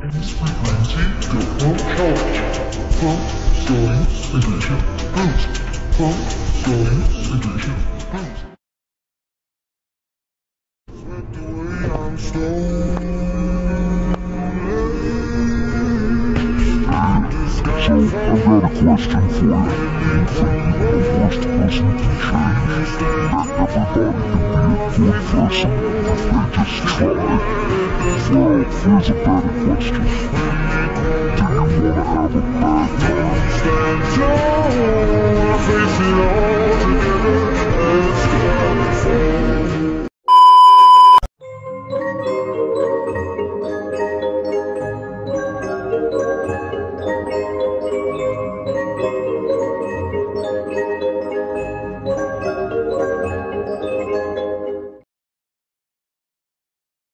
Ends frequency, go charge. Pump, going, ignition, boost. Pump, going, ignition, boost. Swept away, I'm stoned. So, I've got a question for you. You think you're the worst person to change? That everybody can be a good person if they just try? Well, here's a better question. Do you want to have a bad time? Stand tall, face it all.